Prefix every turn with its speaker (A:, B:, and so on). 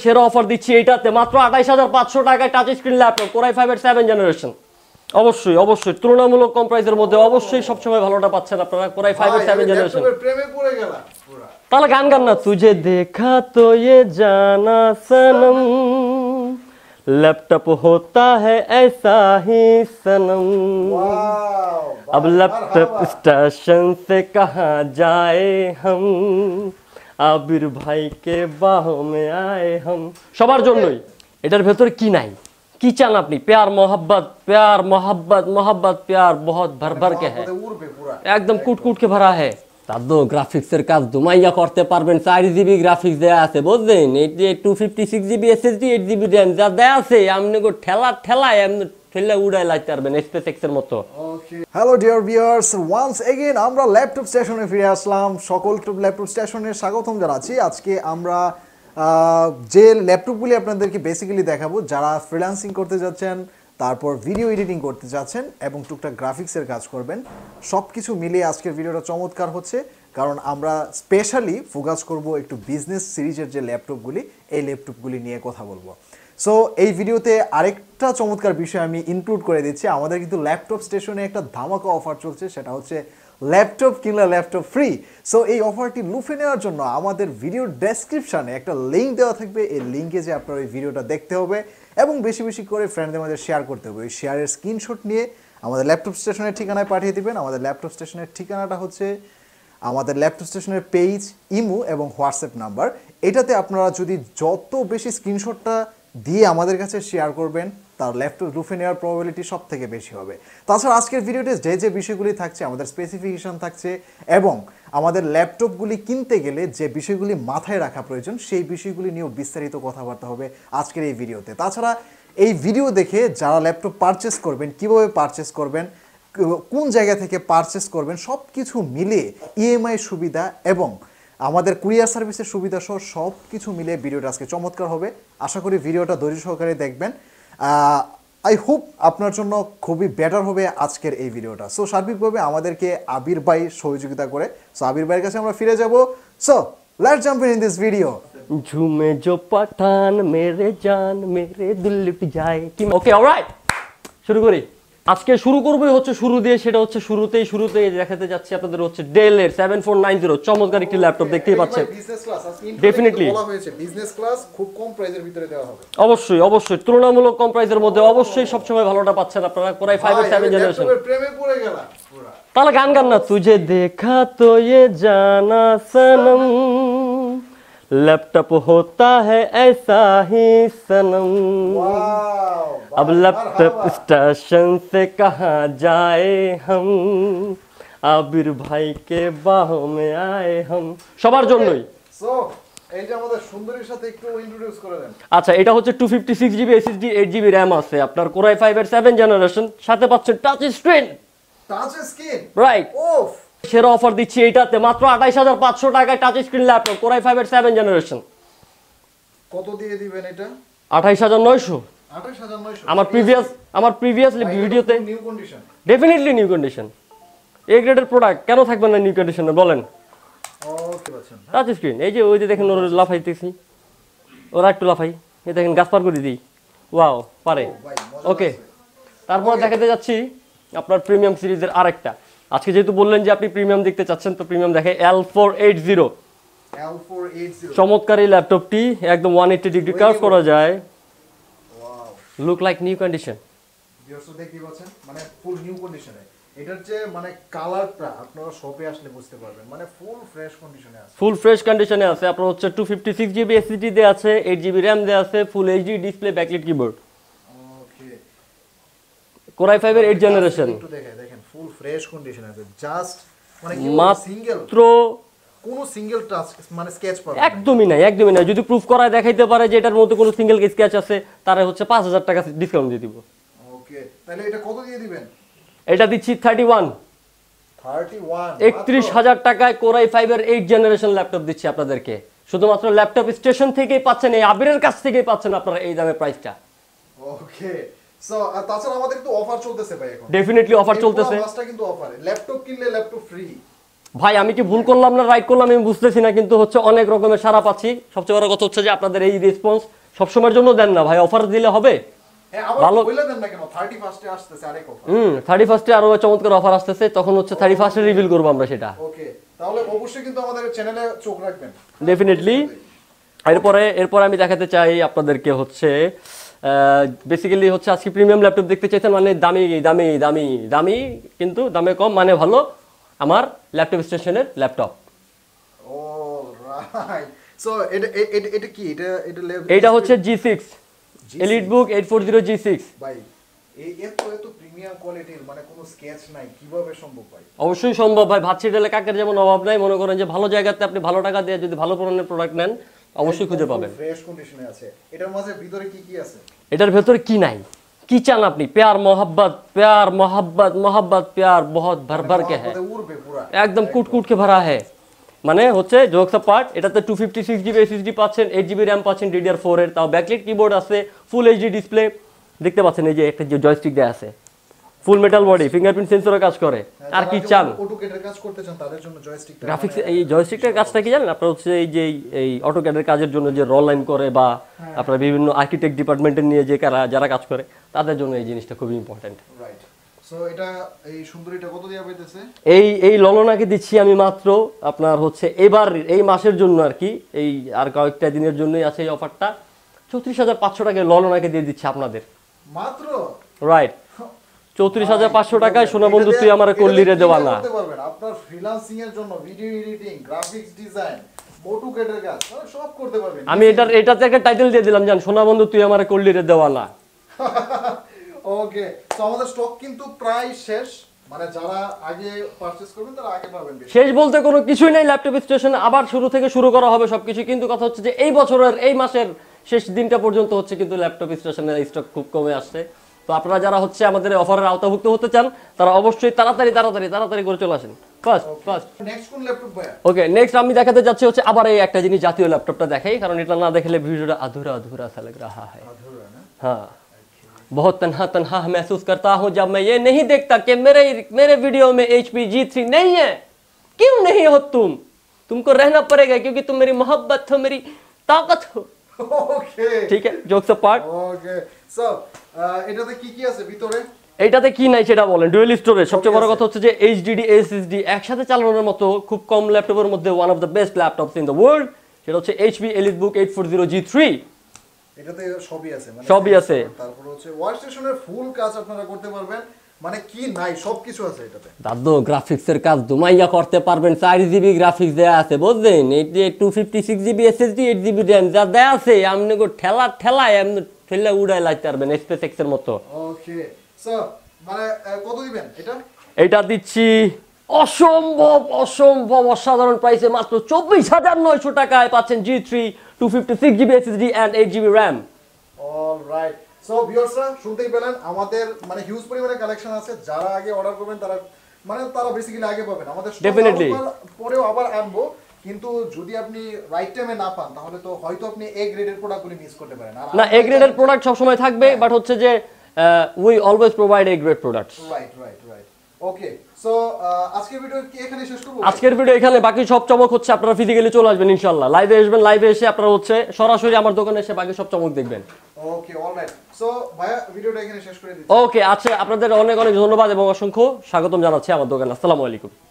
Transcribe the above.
A: সেরা অফার দিচ্ছি এইটাতে মাত্র 28500 টাকায় touch screen laptop Core i5 এর 7 জেনারেশন। অবশ্যই তুলনামূলক কম প্রাইসের মধ্যে অবশ্যই সবসময় ভালোটা পাচ্ছেন আপনারা Core i5 এর 7 জেনারেশন।
B: প্রেমে পড়ে গেল পুরো।
A: তাহলে গান না তুঝে দেখা তো ये जाना सनम लैपटॉप होता है ऐसा ही सनम अब लैपटॉप स्टेशन से कहाँ जाए हम आबिर भाई के बाहों में आए हम। সবার জন্যই এটার ভেতরে কি নাই কি চান আপনি? प्यार मोहब्बत प्यार बहुत भर भर के है एकदम कूट के भरा है। তাদো গ্রাফিক্সের কাজ দুমাইয়া করতে পারবেন। 4GB গ্রাফিক্স দেয়া আছে বুঝলেন, এই যে 256GB SSD 8GB RAM যা দেয়া আছে আপনি গো ঠেলায় আপনি ঠেলা উড়াই লাইতে পারবেন SpaceX এর মতো।
B: Okay hello dear viewers, once again আমরা ল্যাপটপ স্টেশনে ফিরে আসলাম। সকল ল্যাপটপ স্টেশনে স্বাগতম জানাচ্ছি। আজকে আমরা যে ল্যাপটপগুলি আপনাদেরকে বেসিক্যালি দেখাবো যারা ফ্রিল্যান্সিং করতে যাচ্ছেন, তারপর ভিডিও এডিটিং করতে যাচ্ছেন এবং টুকটাক গ্রাফিক্সের কাজ করবেন, সব কিছু মিলিয়ে আজকের ভিডিওটা চমৎকার হচ্ছে। কারণ আমরা স্পেশালি ফোকাস করব একটু বিজনেস সিরিজের যে ল্যাপটপগুলি, এই ল্যাপটপগুলি নিয়ে কথা বলবো। সো এই ভিডিওতে আরেকটা চমৎকার বিষয় আমি ইনক্লুড করে দিচ্ছি। আমাদের কিন্তু ল্যাপটপ স্টেশনে একটা ধামাকা অফার চলছে, সেটা হচ্ছে ল্যাপটপ কিনলে ল্যাপটপ ফ্রি। সো এই অফারটি লুফে নেওয়ার জন্য আমাদের ভিডিওর ডেসক্রিপশানে একটা লিঙ্ক দেওয়া থাকবে। এই লিঙ্কে যে আপনার ওই ভিডিওটা দেখতে হবে এবং বেশি বেশি করে ফ্রেন্ডদের মধ্যে শেয়ার করতে হবে। ওই শেয়ারের স্ক্রিনশট নিয়ে আমাদের ল্যাপটপ স্টেশনের ঠিকানায় পাঠিয়ে দিবেন। আমাদের ল্যাপটপ স্টেশনের ঠিকানাটা হচ্ছে আমাদের ল্যাপটপ স্টেশনের পেজ, ইমো এবং হোয়াটসঅ্যাপ নাম্বার। এটাতে আপনারা যদি যত বেশি স্ক্রিনশটটা দিয়ে আমাদের কাছে শেয়ার করবেন, তার ল্যাপটপ লুফে নেওয়ার প্রবাবিলিটি সব থেকে বেশি হবে। তাছাড়া আজকের ভিডিওতে যে বিষয়গুলি থাকছে, আমাদের স্পেসিফিকেশন থাকছে এবং আমাদের ল্যাপটপগুলি কিনতে গেলে যে বিষয়গুলি মাথায় রাখা প্রয়োজন, সেই বিষয়গুলি নিয়েও বিস্তারিত কথাবার্তা হবে আজকের এই ভিডিওতে। তাছাড়া এই ভিডিও দেখে যারা ল্যাপটপ পারচেস করবেন, কিভাবে পারচেস করবেন, কোন জায়গা থেকে পারচেস করবেন, সব কিছু মিলিয়ে ইএমআই সুবিধা এবং আমাদের কুরিয়ার সার্ভিসের সুবিধা সহ সব কিছু মিলিয়ে ভিডিওটা আজকে চমৎকার হবে। আশা করি ভিডিওটা ধৈর্য সহকারে দেখবেন। আই হোপ আপনার জন্য খুবই বেটার হবে আজকের এই ভিডিওটা। সো সার্বিকভাবে আমাদেরকে আবির ভাই সহযোগিতা করে। সো আবির ভাইয়ের কাছে আমরা ফিরে যাব। So let's jump in this video.
A: ঝুমে জো পাঠান মেরে জান মেরে দিল লুট যায়। ওকে অলরাইট, শুরু করি। আজকে শুরু করবই হচ্ছে শুরু দিয়ে, সেটা হচ্ছে শুরুতেই দেখাতে যাচ্ছি আপনাদের হচ্ছে ডেলের 7490 চমৎকার একটি ল্যাপটপ দেখতেই পাচ্ছেন। ডেফিনেটলি
B: বলা হয়েছে বিজনেস ক্লাস, খুব কম প্রাইসের ভিতরে দেওয়া হবে।
A: অবশ্যই তুলনামূলক কম প্রাইসের মধ্যে অবশ্যই সবসময় ভালোটা পাচ্ছেন আপনারা Core i5 এর 7 জেনারেশন।
B: প্রেমে পড়ে গেল পুরো।
A: তাহলে গান না তুঝে দেখা তো ये जाना सनम लैपटॉप होता है ऐसा ही सनम अब लैपटॉप स्टेशन से कहाँ जाए हम आबिर भाई के बाहों में आए हम। সবার জন্যই।
B: সো এই যে আমাদের সুন্দরীর সাথে একটু ইন্ট্রোডিউস করে দেন।
A: আচ্ছা, এটা হচ্ছে 256GB SSD 8GB RAM আছে আপনার Core i5 এর 7 জেনারেশন, সাথে পাচ্ছেন টাচ স্ক্রিন। রাইট, সেরা অফার দিচ্ছি এইটাতে মাত্র 28500 টাকায় touch screen laptop Core i5 এর 7 জেনারেশন।
B: কত দিয়ে দিবেন এটা?
A: 28900। আমার প্রিভিয়াসলি ভিডিওতে
B: new condition,
A: definitely new condition, A গ্রেডের প্রোডাক্ট, কেন থাকবে না নিউ কন্ডিশনে বলেন?
B: ওকে বাচ্চা,
A: টাচ স্ক্রিন। এই যে ওই যে দেখেন ওর লাফাইতেছি, ওরা একটু লাফাই, এই দেখেন গাছ পার করে দিই, ওয়াও পারে। ওকে, তারপর দেখাতে যাচ্ছি আপনার প্রিমিয়াম সিরিজের আরেকটা। আজকে যেহেতু বললেন যে আপনি প্রিমিয়াম দেখতে চাচ্ছেন, তো প্রিমিয়াম দেখে L480 চমৎকার এই ল্যাপটপটি, একদম 180 ডিগ্রি কার্ভ করা যায়, look like new condition.
B: Viewers দেখতেই পাচ্ছেন, মানে ফুল নিউ কন্ডিশনে। এটার যে মানে কালারটা আপনারা শপে আসলে বুঝতে পারবেন, মানে ফুল ফ্রেশ কন্ডিশনে আছে। আপনার হচ্ছে 256GB SSD দেয়া আছে, 8GB RAM দেয়া আছে, full HD display, backlight keyboard. Okay,
A: Core i5 এর 8 জেনারেশন।
B: একটু দেখেন ফুল ফ্রেশ কন্ডিশনে আছে। জাস্ট মানে
A: মাত্র
B: কোনো সিঙ্গেল টাচ মানে স্কেচ পাবেন
A: একদমই নাই। যদি প্রুফ করায় দেখাইতে পারে যে এটার মধ্যে কোনো সিঙ্গেল স্কেচ আছে, তারে হচ্ছে 5000 টাকা ডিসকাউন্ট দিয়ে দিব।
B: ওকে, তাহলে এটা কত দিয়ে দিবেন?
A: এটা দিচ্ছি 31000 টাকায় Core i5 এর 8 জেনারেশন ল্যাপটপ দিচ্ছি আপনাদেরকে। শুধুমাত্র ল্যাপটপ স্টেশন থেকেই পাচ্ছেন, এই আবিরের কাছ থেকেই পাচ্ছেন আপনারা এই দামে প্রাইসটা।
B: ওকে, সো তাছাড়া আমাদের তো অফার চলতেছে ভাই এখন।
A: ডেফিনেটলি অফার চলতেছে।
B: ফার্স্টটা কিন্তু অফারে ল্যাপটপ কিনলে ল্যাপটপ ফ্রি।
A: ভাই আমি কি ভুল করলাম না রাইট করলাম আমি বুঝতেছি না, কিন্তু হচ্ছে অনেক রকমের সারা পাচ্ছি। সবচেয়ে বড় কথা হচ্ছে যে আপনাদের এই রেসপন্স সবসময়ের জন্য দেন না ভাই, অফার দিলে হবে ভালো। 31 আরো চমৎকার অফার আসতেছে, তখন হচ্ছে 31 রিভিল করবো আমরা সেটা।
B: ওকে, তাহলে অবশ্যই কিন্তু আমাদের চ্যানেলে চোখ রাখবেন
A: ডেফিনেটলি। এরপরে আমি দেখাতে চাই আপনাদেরকে হচ্ছে বেসিক্যালি হচ্ছে আজকে প্রিমিয়াম ল্যাপটপ দেখতে চাইছেন, মানে দামি দামি দামি দামি কিন্তু দামে কম, মানে ভালো আমার ল্যাপটপ স্টেশনের ল্যাপটপ।
B: অলরাইট, সো এটা কি
A: এটা হচ্ছে G6 EliteBook 840 G6
B: ভাই। এত প্রিমিয়াম কোয়ালিটির, মানে কোনো স্কেচ নাই, কিভাবে সম্ভব ভাই?
A: অবশ্যই সম্ভব ভাই, ভাত ছিটালে কাকের যেমন অভাব নাই। মনে করেন যে ভালো জায়গাতে আপনি ভালো টাকা দিয়ে যদি ভালো ধরনের প্রোডাক্ট নেন অবশ্যই খুঁজে পাবেন।
B: ফ্রেশ কন্ডিশনে আছে। এটার মাঝে ভিতরে কি কি আছে?
A: এটার ভেতরে কি নাই, কি চান আপনি? প্যার মোহাব্বত প্যার মোহাব্বত মোহাব্বত প্যার বহুত ভর ভর কে হ্যায়, একদম কুট কুট के भरा है। মানে হচ্ছে জোকস পার্ট, এটাতে 256 জিবি এসএসডি পাচ্ছেন, 8 জিবি র্যাম পাচ্ছেন DDR4 এর, তাও ব্যাকলাইট কিবোর্ড আছে, ফুল এইচডি ডিসপ্লে দেখতে পাচ্ছেন, এই যে একটা যে জয়স্টিক দেয়া আছে, ফুল মেটাল বডি, ফিঙ্গারপ্রিন্ট সেন্সরের কাজ করে। আর কি চান?
B: অটোক্যাডের কাজ করতে চান তাদের জন্য জয়স্টিকটা,
A: গ্রাফিক্স এই জয়স্টিকটার কাজটা কি জানেন আপনারা? হচ্ছে এই অটোক্যাডের কাজের জন্য যে র লাইন করে বা আপনারা বিভিন্ন আর্কিটেক্ট ডিপার্টমেন্টের নিয়ে যে যারা কাজ করে তাদের জন্য এই জিনিসটা খুবই ইম্পর্টেন্ট।
B: রাইট, সো এটা এই সুন্দরীটা কত দিয়া পাইতেছে?
A: এই ললনাকে দিচ্ছি আমি মাত্র আপনার হচ্ছে এবার এই মাসের জন্য আর কি, এই আর কয়েকটা দিনের জন্যই আছে এই অফারটা, 34,500 টাকায় ললনাকে দিয়ে দিচ্ছি আপনাদের
B: মাত্র।
A: রাইট, 34,500 টাকায় সোনা বন্ধু তুই আমারে করলি রে দেওয়া না।
B: আপনার ফ্রিল্যান্সিং এর জন্য ভিডিও এডিটিং, গ্রাফিক্স ডিজাইন, অটোক্যাডের কাজ সব করতে পারবেন।
A: আমি এটাতে একটা টাইটেল দিয়ে দিলাম, জান সোনা বন্ধু তুই আমারে করলি রে দেওয়া না।
B: ওকে, সো আমাদের স্টক কিন্তু প্রায় শেষ, মানে যারা আগে পারচেজ করবেন তারা আগে পাবেন।
A: শেষ বলতে কোনো কিছুই নেই, ল্যাপটপ স্টেশন আবার শুরু থেকে শুরু করা হবে সবকিছু, কিন্তু কথা হচ্ছে যে এই বছরের এই মাসের শেষ দিনটা পর্যন্ত হচ্ছে কিন্তু ল্যাপটপ স্টেশনের স্টক খুব কমে আসছে। তো আপনারা যারা হচ্ছে আমাদের অফারের আওতাভুক্ত হতে চান তারা অবশ্যই তাড়াতাড়ি করে চলে আসেন। ফার্স্ট
B: নেক্সট কোন ল্যাপটপ ভাই?
A: ওকে, নেক্সট আমি দেখাতে যাচ্ছি হচ্ছে আবার এই একটা জিনিস, জাতীয় ল্যাপটপটা দেখাই, কারণ এটা না দেখলে ভিডিওটা আধুরা আধুরা सा लग रहा है। हाँ, बहुत तन्हा तन्हा महसूस करता हूँ जब मैं ये नहीं देखता कि मेरे वीडियो में HP G3 नहीं है। क्यों नहीं हो तुमको रहना पड़ेगा क्योंकि तुम मेरी मोहब्बत हो, मेरी ताकत हो।
B: ওকে,
A: ঠিক আছে, জোকস পার্ট।
B: ওকে, সো এটাতে কি কি আছে ভিতরে?
A: এইটাতে কি নাই সেটা বলেন। ডুয়েল স্টোরেজ, সবচেয়ে বড় কথা হচ্ছে যে HDD SSD একসাথে চালানোর মতো খুব কম ল্যাপটপের মধ্যে one of the best laptops in the world, সেটা হচ্ছে HP EliteBook 840 G3।
B: এটাতে সবই আছে, মানে
A: সবই আছে।
B: তারপর হচ্ছে ওয়ার্কস্টেশনের ফুল কাজ আপনারা করতে পারবেন, মানে কি নাই সবকিছু আছে এটাতে।
A: দাদু গ্রাফিক্সের কাজ দুমাইয়া করতে পারবেন, 4 জিবি গ্রাফিক্স দেয়া আছে বুঝলেন, এই যে 256 জিবি SSD 8 জিবি RAM যা দেয়া আছে আপনি গো ঠেলায় আপনি ঠেলা উড়াই লাইতে পারবেন SpaceX এর মতো।
B: ওকে, সো মানে কত দিবেন এটা?
A: এটা দিচ্ছি অসম্ভব অসাধারণ প্রাইসে মাত্র 24,900 টাকায় পাচ্ছেন G3 256 GB SSD and 8 GB RAM।
B: Alright, so ভিউয়ার্সরা শুনতেই পেলেন, আমাদের মানে হিউজ পরিমাণে কালেকশন আছে, যারা আগে অর্ডার করবেন তারা বেসিক্যালি আগে পাবেন। আমাদের
A: ডেফিনেটলি
B: পরেও আবার আনবো, কিন্তু যদি আপনি রাইট টাইমে না পান তাহলে তো হয়তো আপনি এ গ্রেডের প্রোডাক্টগুলি মিস করতে পারেন। আর
A: না, এ গ্রেডের প্রোডাক্ট সব সময় থাকবে, বাট হচ্ছে যে we always provide A grade products.
B: Right. Okay, so আজকের ভিডিও কি এখানে শেষ করব?
A: আজকের ভিডিও এখানে, বাকি সব চমক হচ্ছে আপনারা ফিজিক্যালি চলে আসবেন ইনশাআল্লাহ, লাইভে আসবেন, লাইভে এসে আপনারা হচ্ছে সরাসরি আমার দোকানে এসে বাকি সব চমক দেখবেন।
B: ওকে, অলরাইট, সো ভাইয়া ভিডিওটা এখানে শেষ করে দিচ্ছি।
A: ওকে, আচ্ছা, আপনাদের অনেক ধন্যবাদ এবং অসংখ্য স্বাগতম জানাচ্ছি আমার দোকানে। আসসালামু আলাইকুম।